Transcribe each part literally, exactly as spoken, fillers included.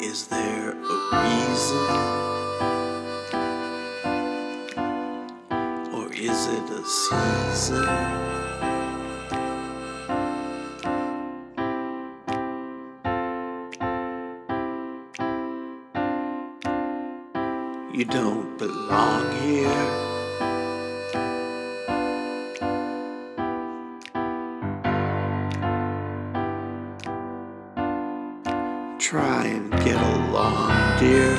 Is there a reason? Or is it a season? You don't belong here. Try and get along, dear.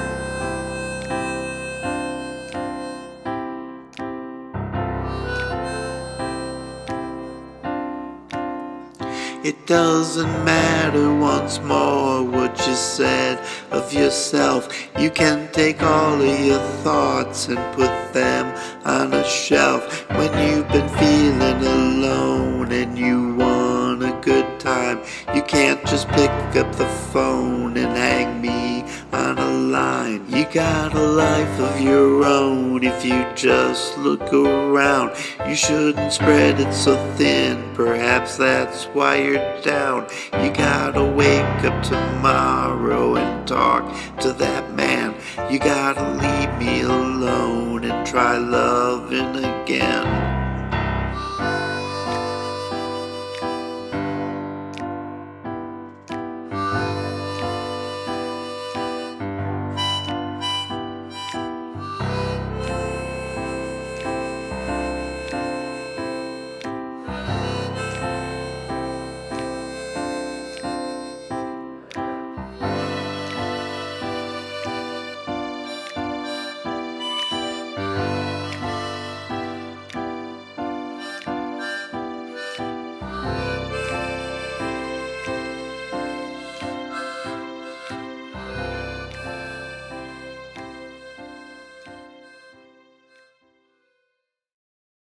It doesn't matter once more what you said of yourself. You can take all of your thoughts and put them on a shelf. When you've been feeling alone and you want a good time, you can't just pick up the phone and hang me on a line. You got a life of your own if you just look around. You shouldn't spread it so thin, perhaps that's why you're down. You gotta wake up tomorrow and talk to that man. You gotta leave me alone and try loving again.